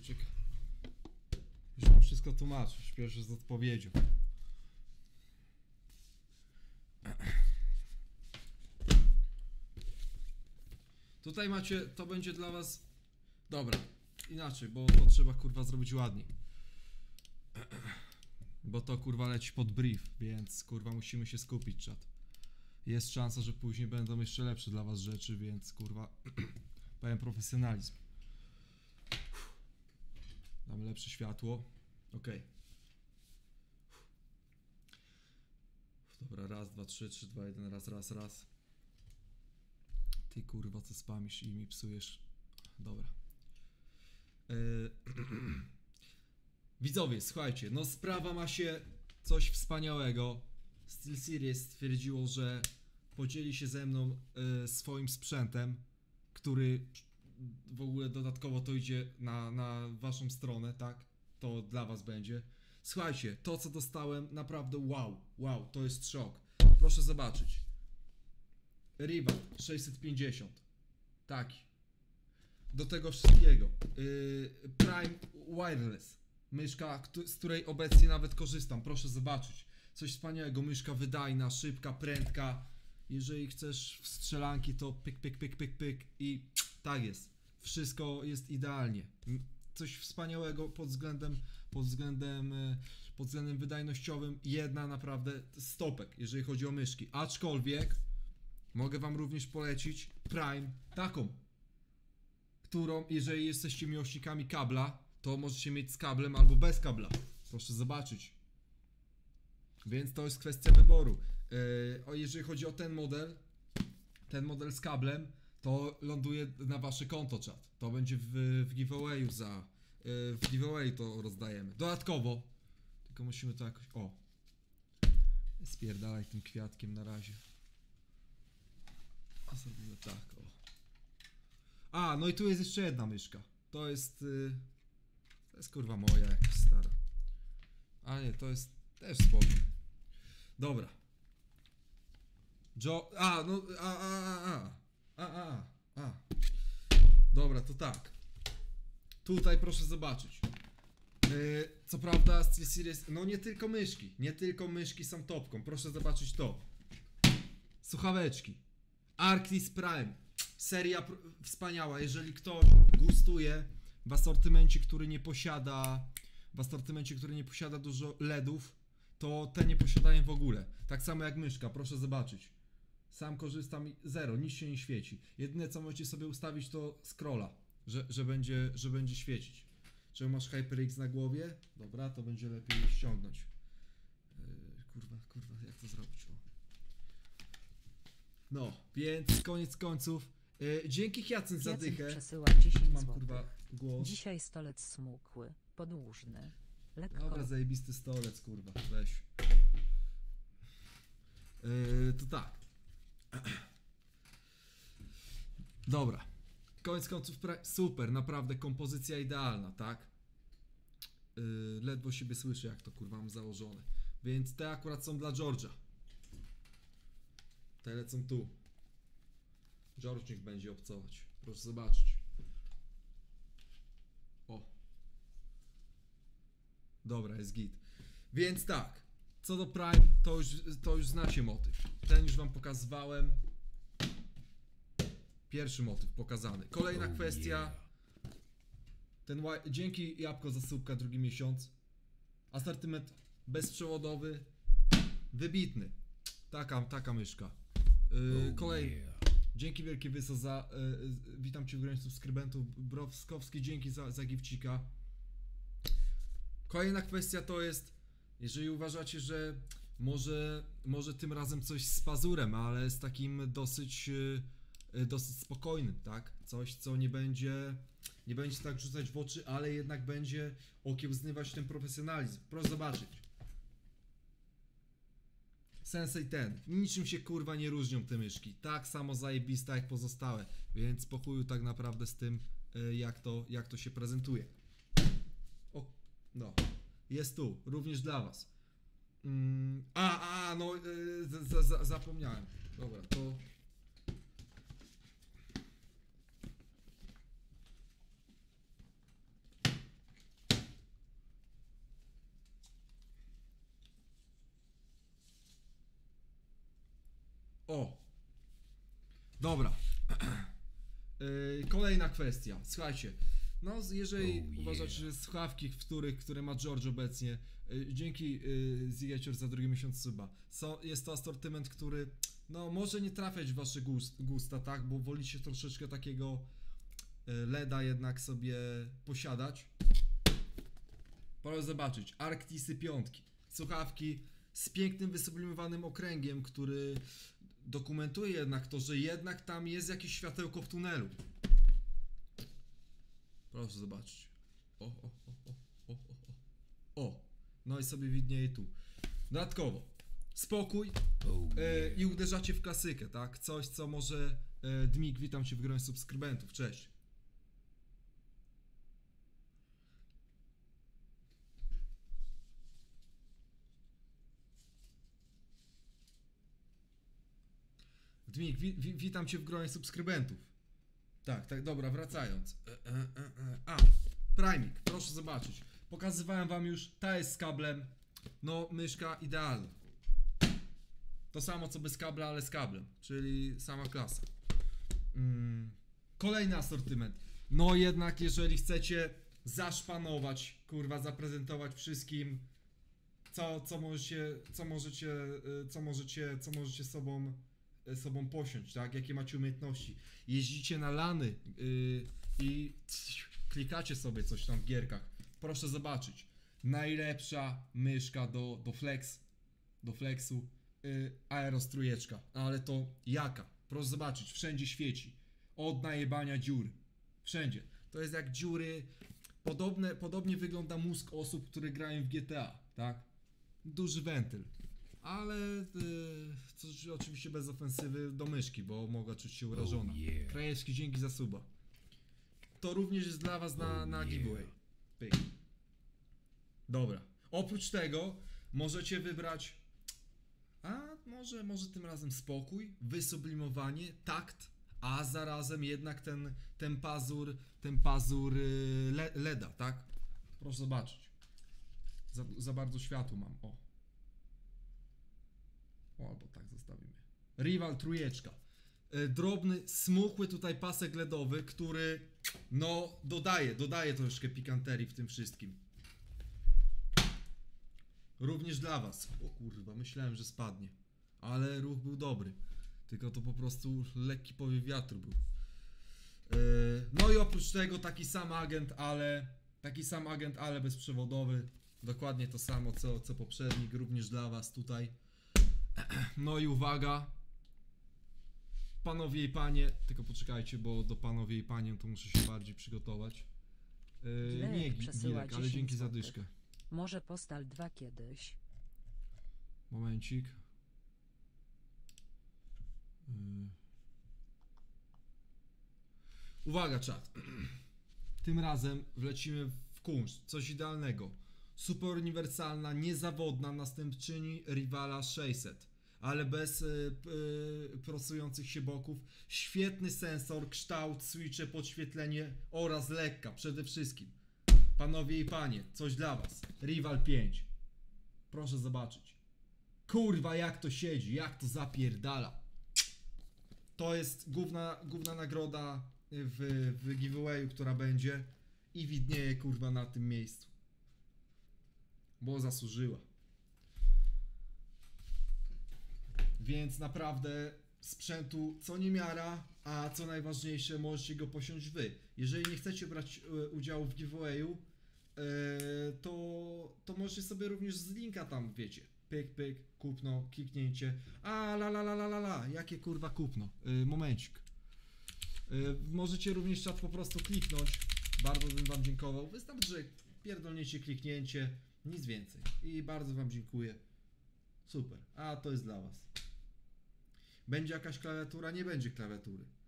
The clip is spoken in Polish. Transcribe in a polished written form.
czekaj. Już wam wszystko tłumaczę, śpieszę z odpowiedzią. Tutaj macie, to będzie dla was... Dobra, inaczej, bo to trzeba kurwa zrobić ładniej. Bo to kurwa leci pod brief, więc kurwa musimy się skupić, czat. Jest szansa, że później będą jeszcze lepsze dla was rzeczy, więc kurwa powiem profesjonalizm. Damy lepsze światło. Okej. Dobra, raz, dwa, trzy, 3, 2, 1, raz. Ty kurwa co spamisz i mi psujesz. Dobra. Widzowie, słuchajcie, no sprawa ma się coś wspaniałego. SteelSeries stwierdziło, że podzieli się ze mną swoim sprzętem, który w ogóle dodatkowo to idzie na waszą stronę, tak? To dla was będzie. Słuchajcie, to co dostałem, naprawdę wow, to jest szok. Proszę zobaczyć. Riva 650. Taki. Do tego wszystkiego. Prime Wireless. Myszka, z której obecnie nawet korzystam. Proszę zobaczyć. Coś wspaniałego. Myszka wydajna, szybka, prędka. Jeżeli chcesz w strzelanki, to pyk i tak jest. Wszystko jest idealnie. Coś wspaniałego pod względem wydajnościowym. Jedna naprawdę stopek, jeżeli chodzi o myszki. Aczkolwiek mogę wam również polecić Prime taką, którą jeżeli jesteście miłośnikami kabla, to możecie mieć z kablem albo bez kabla. Proszę zobaczyć. Więc to jest kwestia wyboru. Jeżeli chodzi o ten model z kablem, to ląduje na wasze konto, czat. To będzie w giveawayu w giveaway to rozdajemy. Dodatkowo, tylko musimy to jakoś... O! Spierdalaj tym kwiatkiem na razie. A zrobimy tak, o. A, no i tu jest jeszcze jedna myszka. To jest kurwa moja jakaś stara. A nie, to jest też spoko. Dobra. Dobra, to tak. Tutaj proszę zobaczyć. Co prawda SteelSeries, no nie tylko myszki są topką. Proszę zobaczyć to. Słuchaweczki. Arctis Prime. Seria wspaniała. Jeżeli ktoś gustuje w asortymencie, który nie posiada dużo LEDów, to te nie posiadają w ogóle. Tak samo jak myszka, proszę zobaczyć. Sam korzystam i zero, nic się nie świeci. Jedyne co możecie sobie ustawić to scrolla, że będzie świecić. Czy masz HyperX na głowie? Dobra, to będzie lepiej ściągnąć. Kurwa, jak to zrobić? O. No, więc koniec końców. Dzięki Hyacynt za dychę. Przesyła 10 Mam zł. kurwa głos. Dzisiaj stolec smukły, podłużny. Lekko. Dobra, zajebisty stolec, kurwa, weź. To tak. Dobra. Koniec końców, super, naprawdę kompozycja idealna, tak? Ledwo siebie słyszę, jak to kurwa mam założone. Więc te akurat są dla George'a. Te lecą tu. George niech będzie obcować. Proszę zobaczyć. O. Dobra, jest git. Więc tak. Co do Prime, to już znacie motyw. Ten już wam pokazywałem. Pierwszy motyw pokazany. Kolejna kwestia. Dzięki Jabłko za słupka drugi miesiąc. Asortyment bezprzewodowy. Wybitny. Taka myszka. Kolejny. Dzięki wielkie Wyso za... witam cię w gronie subskrybentów. Browskowski, dzięki za gifcika. Kolejna kwestia to jest, jeżeli uważacie, że może tym razem coś z pazurem, ale z takim dosyć spokojnym, tak? Coś, co nie będzie tak rzucać w oczy, ale jednak będzie okiełznywać ten profesjonalizm. Proszę zobaczyć. Sensei ten. Niczym się kurwa nie różnią te myszki. Tak samo zajebista jak pozostałe. Więc po chuju tak naprawdę z tym jak to się prezentuje. O, no. Jest tu. Również dla was. No zapomniałem. Dobra, to... O! Dobra. Kolejna kwestia. Słuchajcie. No, jeżeli uważacie, że słuchawki, które ma George obecnie, dzięki Zigecior za drugi miesiąc suba, jest to asortyment, który no może nie trafiać w wasze gusta, tak? Bo wolicie troszeczkę takiego LEDa jednak sobie posiadać. Proszę zobaczyć, Arctisy 5. Słuchawki z pięknym wysublimowanym okręgiem, który dokumentuje jednak to, że jednak tam jest jakieś światełko w tunelu. Proszę zobaczyć. O. No i sobie widnieje tu. Dodatkowo, spokój i uderzacie w klasykę, tak? Coś, co może... Dmik, witam cię w gronie subskrybentów, cześć. Dmik, witam cię w gronie subskrybentów. Tak, dobra, wracając. Primik, proszę zobaczyć. Pokazywałem wam już, ta jest z kablem. No, myszka idealna. To samo co bez kabla, ale z kablem. Czyli sama klasa. Kolejny asortyment. No jednak, jeżeli chcecie zaszpanować, kurwa, zaprezentować wszystkim, co możecie sobą posiąść, tak? Jakie macie umiejętności. Jeździcie na lany i klikacie sobie coś tam w gierkach. Proszę zobaczyć. Najlepsza myszka do flexu aerostrujeczka. Ale to jaka? Proszę zobaczyć. Wszędzie świeci. Od najebania dziur. Wszędzie. To jest jak dziury. Podobnie wygląda mózg osób, które grają w GTA, tak? Duży wentyl. Ale oczywiście bez ofensywy do myszki, bo mogła czuć się urażona. Krajewski, dzięki za suba. To również jest dla was na giveaway. Pyk. Dobra. Oprócz tego możecie wybrać, może tym razem spokój, wysублimowanie, takt, a zarazem jednak ten pazur LEDa, tak? Proszę zobaczyć. Za bardzo światło mam, albo tak zostawimy. Rival trójeczka. Drobny, smuchły tutaj pasek LEDowy, który no dodaje troszkę pikanterii w tym wszystkim. Również dla was. O kurwa, myślałem, że spadnie. Ale ruch był dobry. Tylko to po prostu lekki powiew wiatru był. No i oprócz tego taki sam agent, ale bezprzewodowy. Dokładnie to samo co poprzednik. Również dla was tutaj. No i uwaga. Panowie i panie. Tylko poczekajcie, bo do panowie i panie to muszę się bardziej przygotować. Nie Gilek, ale dzięki za dyszkę. Może Postal 2 kiedyś. Momencik. Uwaga, czat. Tym razem wlecimy w kunszt. Coś idealnego. Super uniwersalna, niezawodna następczyni Rivala 600. Ale bez prosujących się boków. Świetny sensor, kształt, switche, podświetlenie oraz lekka przede wszystkim. Panowie i panie, coś dla was. Rival 5. Proszę zobaczyć. Kurwa, jak to siedzi, jak to zapierdala. To jest główna nagroda w giveawayu, która będzie. I widnieje, kurwa, na tym miejscu. Bo zasłużyła. Więc naprawdę sprzętu co niemiara, a co najważniejsze, możecie go posiąść wy. Jeżeli nie chcecie brać udziału w giveawayu, to możecie sobie również z linka tam, wiecie, pyk, kupno, kliknięcie. Jakie kurwa kupno? Momencik. Możecie również czat po prostu kliknąć. Bardzo bym wam dziękował. Wystarczy, że pierdolniecie kliknięcie, nic więcej. I bardzo wam dziękuję. Super. A to jest dla was. Będzie jakaś klawiatura? Nie będzie klawiatury.